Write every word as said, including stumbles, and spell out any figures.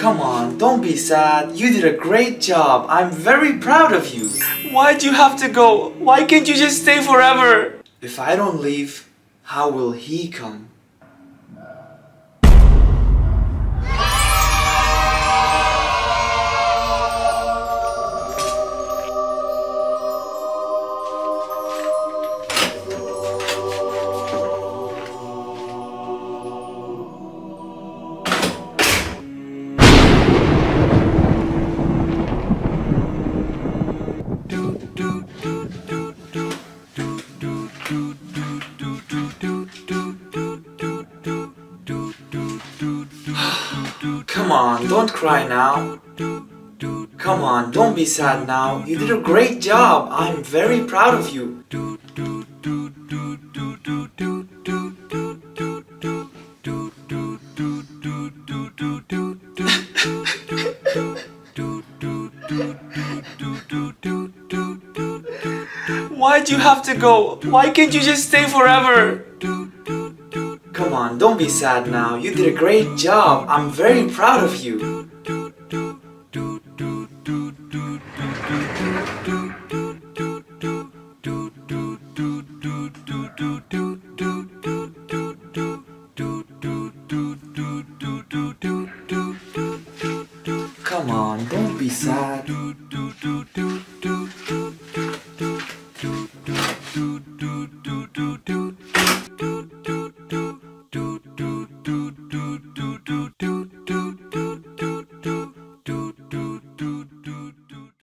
Come on, don't be sad. You did a great job. I'm very proud of you. Why'd you have to go? Why can't you just stay forever? If I don't leave, how will he come? Come on, don't cry now. Come on, don't be sad now. You did a great job. I'm very proud of you. Why'd you have to go? Why can't you just stay forever? Come on, don't be sad now. You did a great job. I'm very proud of you.